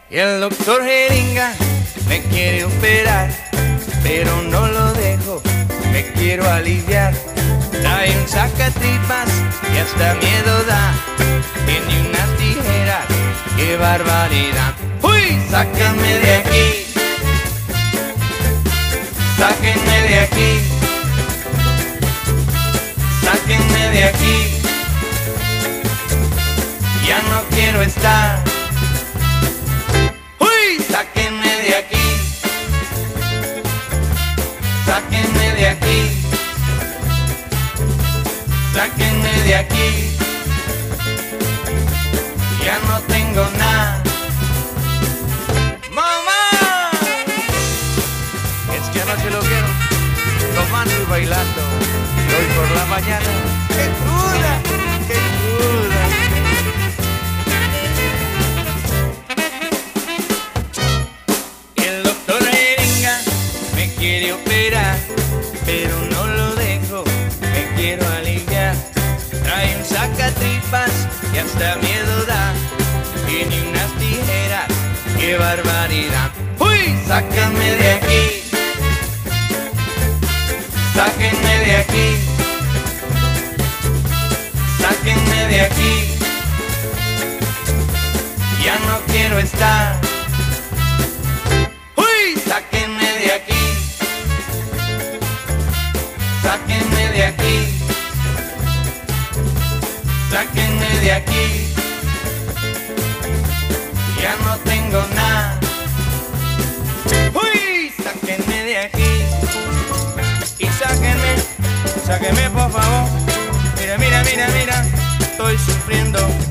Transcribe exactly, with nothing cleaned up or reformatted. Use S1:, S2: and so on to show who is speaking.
S1: Y el doctor Jeringa me quiere operar, pero no lo dejo, me quiero aliviar. Trae un sacatripas y hasta miedo da, tiene unas tijeras, qué barbaridad. ¡Uy! Sáquenme de aquí, sáquenme de aquí, sáquenme de aquí, ya no quiero estar. ¡Uy! Sáquenme de aquí, sáquenme de aquí, sáquenme de aquí, ya no tengo nada. ¡Mamá! Es que anoche lo quiero tomando y bailando, y hoy por la mañana, ¡qué cruda! ¡Qué cruda! El doctor Jeringa me quiere operar, pero no lo dejo, me quiero aliviar. Trae un sacatripas y hasta miedo da, tiene unas tijeras, qué barbaridad. ¡Uy! Sáquenme de aquí, sáquenme de aquí, sáquenme de aquí, ya no quiero estar. ¡Uy! Sáquenme de aquí, sáquenme de aquí, sáquenme de aquí, ya no tengo nada. ¡Uy! Sáquenme de aquí y sáquenme, sáquenme por favor. Mira, mira, mira, mira, estoy sufriendo.